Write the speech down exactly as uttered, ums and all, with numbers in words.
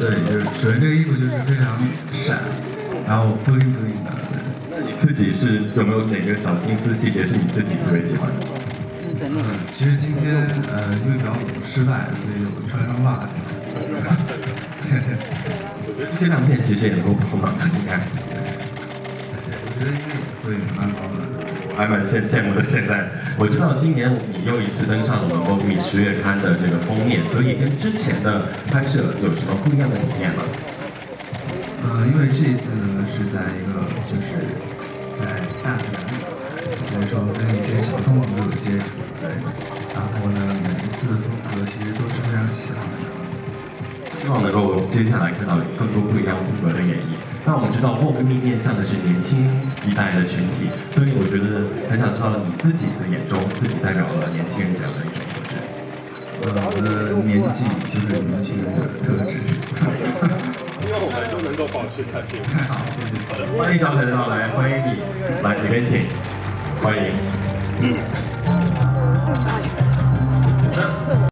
对，就是首先这个衣服就是非常闪，然后 bling bling 的。 那你自己是有没有哪个小心思细节是你自己特别喜欢的？ 嗯，其实今天呃因为表演失败，所以我穿上袜子。对对。 我觉得这两天其实也能够帮忙的，应该。 对，我觉得应该也会蛮好的。 我还蛮羡羡慕的。现在我知道今年你又一次登上了我们 Vogue 十月刊的这个封面，所以跟之前的拍摄有什么不一样的体验吗？ 呃，因为这一次呢是在一个就是在大自然里，所以说跟一些小动物都有接触，对。然后呢，每一次的风格其实都是非常喜欢的。 希望能够接下来看到更多不一样风格的演绎。那我们知道 Vogue 面向的是年轻一代的群体，所以我觉得很想知道你自己的眼中，自己代表了年轻人怎样的一种特质？ 呃，我的年纪就是年轻人的特质。 希望我们都能够保持下去。 好，谢谢。 欢迎张晨到来，欢迎你，来这边请，欢迎。